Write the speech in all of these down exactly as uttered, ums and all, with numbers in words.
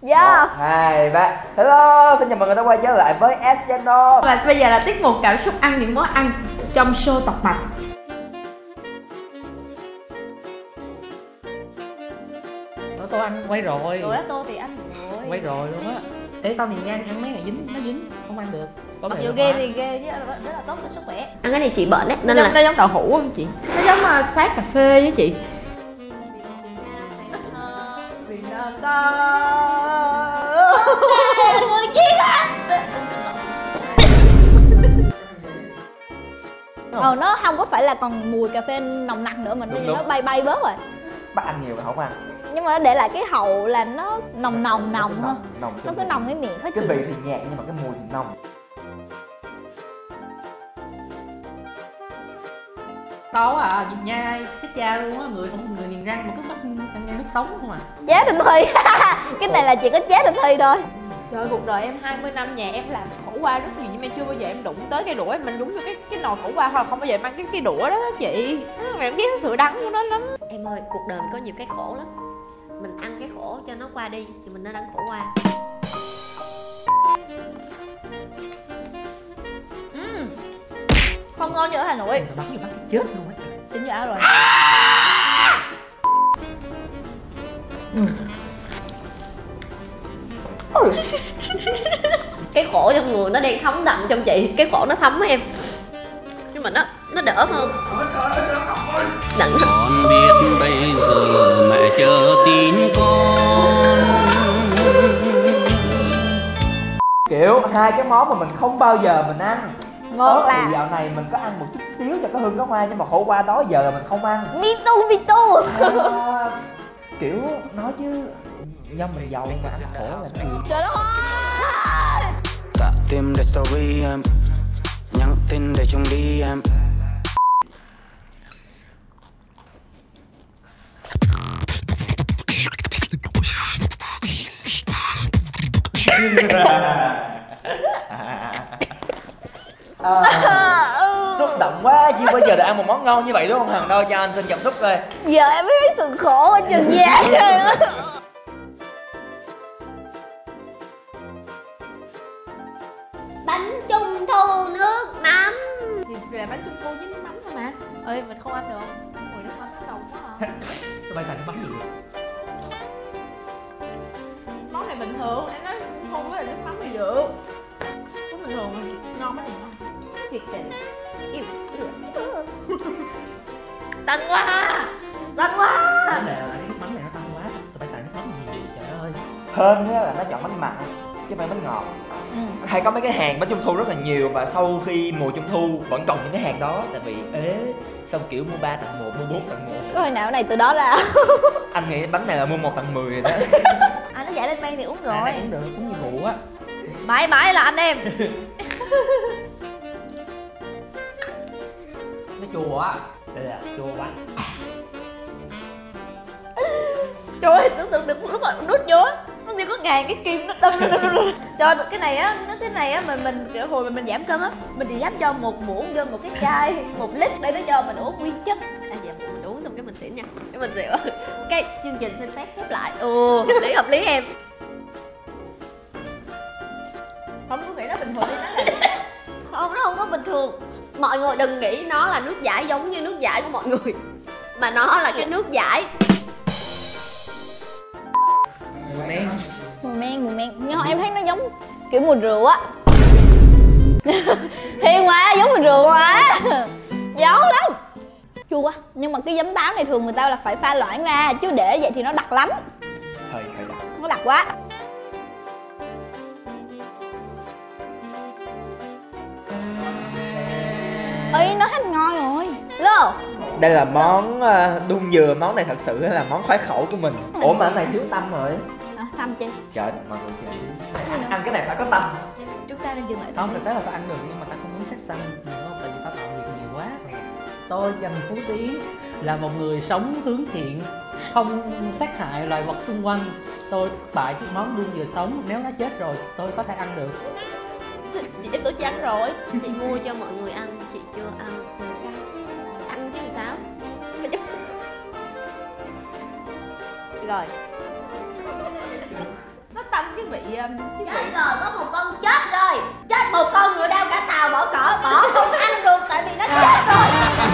Dạ. Một, hai, ba. Hello, xin chào mừng người đã quay trở lại với S Channel. Và bây giờ là tiết mục cảm xúc ăn những món ăn trong show Tọc Mạch. Tao tô ăn quay rồi. Đồ đó tô thì ăn rồi. Quay rồi luôn á. Ê tao thì ăn ăn mấy ngày dính, nó dính, không ăn được. Có Mặc thể dù là ghê hóa. thì ghê chứ rất là tốt cho sức khỏe. Ăn cái này chị bệnh đấy nên Nó là giống, nó giống đậu hũ không chị? Nó giống uh, sát cà phê với chị. Việt Nam ta người chiến Ờ nó không có phải là còn mùi cà phê nồng nặc nữa mà Đúng, nó, đúng. nó bay bay bớt rồi. Bắt ăn nhiều mà không ăn. Nhưng mà nó để lại cái hậu là nó nồng nồng nồng hơn. Nồng Nó cứ nồng cái miệng khó cái chịu. vị thì nhạt nhưng mà cái mùi thì nồng. Có à, Việt nhai, chết cha luôn á, người không người nghiền răng mà cứ bắt ăn nước sống không à. Chế Định Huy. Cái này là chỉ có Chế Định Huy thôi. Trời, cuộc đời em hai mươi năm nhà em làm khổ qua rất nhiều nhưng mà chưa bao giờ em đụng tới cái đũa em mình đúng như cái cái nồi khổ qua, hoặc là không bao giờ em ăn cái cái đũa đó, đó chị. Em biết sự đắng của nó lắm. Em ơi, cuộc đời mình có nhiều cái khổ lắm. Mình ăn cái khổ cho nó qua đi thì mình nên ăn khổ qua. Uhm. Không ngon như ở Hà Nội. Tao bắt gì bắt chết luôn á. Chính giả rồi. Cái khổ trong người nó đang thấm đậm trong chị. Cái khổ nó thấm á em. Nhưng mà nó nó đỡ hơn. Đặng. Con biết bây giờ mẹ chờ tin con. Kiểu hai cái món mà mình không bao giờ mình ăn. Một Ớt là thì dạo này mình có ăn một chút xíu cho có hương có hoa, nhưng mà khổ qua đó giờ là mình không ăn. mi tu mi tu. À, kiểu nói chứ do mình giàu mà ăn khổ là cái gì. Trời đất ơi. Tạ tim để story em, nhắn tin để chung đi em. À, xúc động quá, chưa bao giờ được ăn một món ngon như vậy đúng không Hằng? Đâu cho anh xin cảm xúc coi. Giờ em mới thấy sự khổ ở trường già rồi á. Bánh trung thu nước mắm. Thì là bánh trung thu với nước mắm thôi mà. Ơi mình không ăn được không? Mùi nước mắm nó nồng quá à. Tụi bay xài nước mắm gì vậy? Món này bình thường, em nói không với là nước mắm thì được. Cũng bình thường mà ngon mấy này ngon. Thiệt tình. Yêu. Tanh quá. Tanh quá. Vấn đề là cái nước mắm này nó tanh quá, tụi bay xài nước mắm gì vậy? Trời ơi. Hơn á là nó chọn bánh mặn chứ không phải bánh ngọt. Ừ. Hay có mấy cái hàng bánh trung thu rất là nhiều, và sau khi mùa trung thu vẫn còn những cái hàng đó, tại vì ế xong kiểu mua ba tặng một, mua bốn tặng một. Có hồi nào này từ đó ra. Anh nghĩ bánh này là mua một tặng mười rồi đó. À nó dạy lên men thì uống rồi. À, này cũng được, cũng như vụ á. Mãi mãi là anh em. Nó chua á. Đây là chua quá. Trời ơi, tưởng tượng được lúc mà nuốt vô á, nó như có ngàn cái kim nó đâm, đâm, đâm, đâm. Trời, cái này á, nó cái này á, mình mình kiểu hồi mình, mình giảm cân á, mình chỉ dám cho một muỗng vô một cái chai một lít để nó cho mình uống nguyên chất. À dạ mình uống xong cái mình xỉn nha. Cái mình xỉu. Cái chương trình xin phép khép lại. Ừ, hợp lý hợp lý em. Không có nghĩ nó bình thường đi nó là Không, nó không có bình thường. Mọi người đừng nghĩ nó là nước giải giống như nước giải của mọi người, mà nó là cái nước giải. Mùi men. Mùi men, mùi men. Nhưng mà em thấy nó giống kiểu mùi rượu á. Thiên quá, giống mùi rượu quá. Giống lắm. Chua quá. Nhưng mà cái giấm táo này thường người ta là phải pha loãng ra, chứ để vậy thì nó đặc lắm. Hơi hơi đặc. Nó đặc quá. Ê, nó hết ngon rồi. Lô. Đây là món uh, đun dừa, món này thật sự là món khoái khẩu của mình. Ủa mà cái này thiếu tăm rồi. À, thăm chi. Trời, mọi người chờ xíu. Ăn cái này phải có tăm. chúng ta đang dừng lại. Không, thực tế là tao ăn được nhưng mà tao không muốn xét xanh nhiều không, tại vì tao tạo việc nhiều quá. Tôi Trần Phú Tiến là một người sống hướng thiện, không sát hại loài vật xung quanh. Tôi thất bại trước món đun dừa sống, nếu nó chết rồi tôi có thể ăn được. Chị, em tưởng chị ăn rồi. Chị mua cho mọi người ăn, chị chưa ăn. Ăn chứ làm sao. Rồi. Nó tanh cái vị um, cái Chết vị rồi, có một con chết rồi. Chết một con ngựa đao cả tàu bỏ cỏ. Bỏ không ăn được tại vì nó chết rồi.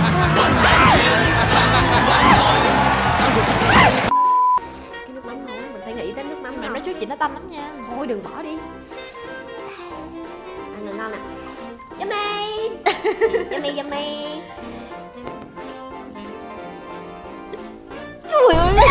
Cái nước mắm ngon, mình phải nghĩ tới nước mắm. mẹ ngon. nói trước chị nó tanh lắm nha. Thôi đừng bỏ đi. Ăn ngon ngon nè. Yummy. Yummy yummy. Ui ui.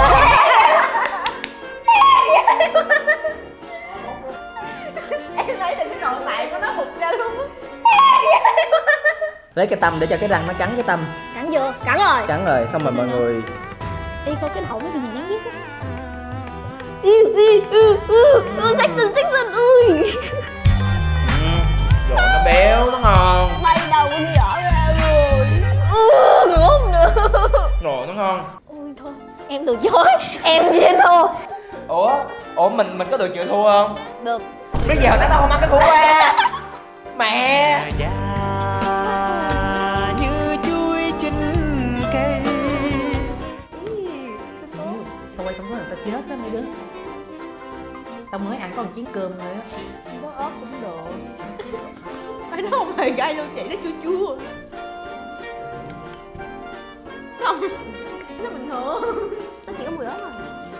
Em lấy được cái nội tạng của nó hụt ra luôn á. Lấy cái tâm để cho cái răng nó cắn cái tâm. Cắn chưa? Cắn rồi. Cắn rồi, xong rồi mọi người Ê coi cái đầu nó bị gì nhắn biết quá. Ư ư ư ư ư xách xinh xách xinh ui. ừ. Rồi nó béo, nó ngon. Bay đầu con nhỏ ra rồi. Ừ, ngủ không được. Rồi nó ngon. Ôi thôi, em từ chối. Em chịu thua. Ủa, ủa mình mình có được chịu thua không? Được. Biết giờ tao đâu không ăn cái khổ qua. Mẹ. như chuối chín cây. Tao quay xong rồi tao chết đó mấy đứa. Tao mới ăn có một chén cơm thôi á. Bớt ớt cũng được. Ai nó không hề gai luôn chị, nó chua chua. Không, nó bình thường. Nó chỉ có mùi ớt thôi.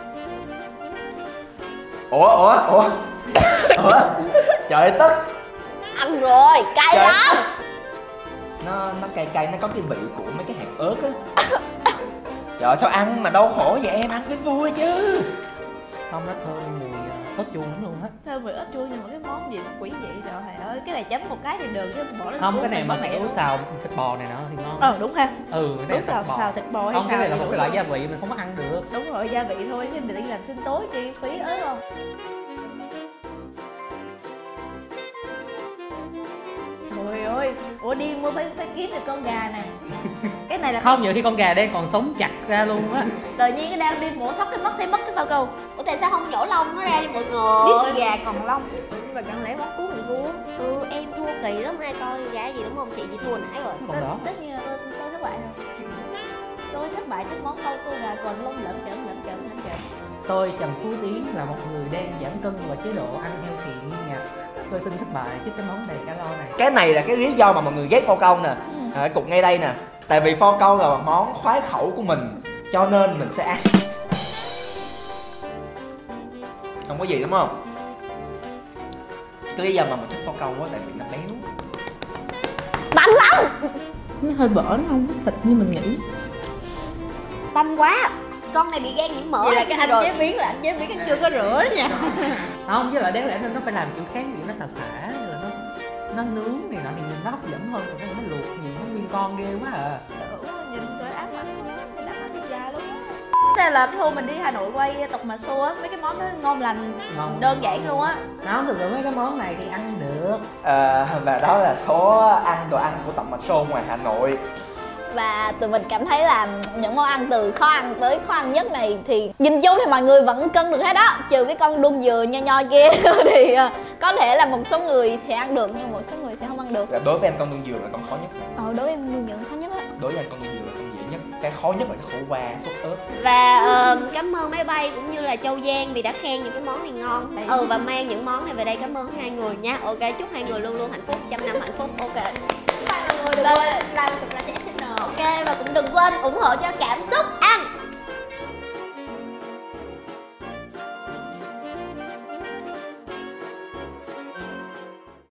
Ủa, ủa, ủa. Ủa. Trời tức. Ăn rồi, cay Trời. lắm. Nó nó cay cay, nó có cái vị của mấy cái hạt ớt á. Trời sao ăn mà đau khổ vậy em, ăn với vui chứ. Không, nó thơm mùi ớt chuông lắm luôn á. Thơm mùi ớt chua nhưng mà cái món gì mà quỷ vậy trời ơi. Cái này chấm một cái thì được chứ bỏ lên Không, cuốn cái này thì mà có mẹ kiểu luôn. xào thịt bò này nọ thì ngon. Ờ đúng ha. Ừ, cái này Đúng là xào thịt bò. xào thịt bò hay Không, xào cái này là gì một cũng cái loại được. gia vị mình không có ăn được. Đúng rồi, gia vị thôi chứ mình đi làm sinh tố chi phí ớt không. Trời ơi, ủa đi mua phải phải kiếm được con gà này. Cái này là Không, nhiều khi con gà đen còn sống chặt ra luôn á. tự nhiên cái đang đi mổ thóc cái mất thấy mất cái phao câu. Ủa tại sao không nhổ lông nó ra cho mọi Biết người? gà còn lông. Nhưng mà chẳng lẽ món cuốn bị cuốn. Ừ em thua kỳ lắm, ai coi gà gì đúng không? Chị chị thua nãy rồi. Còn đó. Tất nhiên là tôi tôi thất bại rồi. Tôi thất bại trước món câu câu gà còn lông lợm chởm lợm chởm lợm chởm. Tôi Trần Phú Tiến là một người đang giảm cân và chế độ ăn healthy nghiêm ngặt. Tôi xin thất bại trước cái món đầy calo này. Cái này là cái lý do mà mọi người ghét phao câu nè. À, cục ngay đây nè. Tại vì phao câu là món khoái khẩu của mình, cho nên mình sẽ ăn. Không có gì đúng không? Cái lý do mà mình thích phao câu á tại vì nó béo. Tanh lắm. Nó hơi bở, nó không có thịt như mình nghĩ. Tanh quá. Con này bị gan nhiễm mỡ Vậy là hay cái gì anh rồi? chế biến là anh chế biến anh chưa có rửa đó nha. Không, với lại đáng lẽ nên nó phải làm kiểu khác, kiểu nó xào xả hay là nó nó nướng này nọ thì nhìn nó hấp dẫn hơn, còn cái này nó luộc nhìn nó nguyên con ghê quá à. Sợ quá, nhìn tôi ám ảnh quá, cái đám ảnh thịt gà luôn á. Đây là cái hôm mình đi Hà Nội quay Tộc Mà Show á, mấy cái món đó ngon lành, Ngon. đơn giản luôn á. Không, thực sự mấy cái món này thì ăn được. À, và đó là số ăn đồ ăn của Tộc Mà Show ngoài Hà Nội. Và tụi mình cảm thấy là những món ăn từ khó ăn tới khó ăn nhất này thì nhìn chung thì mọi người vẫn cân được hết đó, trừ cái con đuông dừa nho nho kia thì uh, có thể là một số người sẽ ăn được nhưng một số người sẽ không ăn được. Đối với em con đuông dừa là con khó nhất. Ờ đối với em đuông dừa khó nhất á. Đối với em con đuông dừa là con dễ nhất. Cái khó nhất là cái khổ qua, sốt ớt. Và ờ, cảm ơn Máy Bay cũng như là Châu Giang vì đã khen những cái món này ngon. Ừ và mang những món này về đây, cảm ơn hai người nha. Ok, chúc hai người luôn luôn hạnh phúc, trăm năm hạnh phúc. Ok. Các bạn mọi người đừng quên like và subscribe cho channel. Ok và cũng đừng quên ủng hộ cho Cảm Xúc.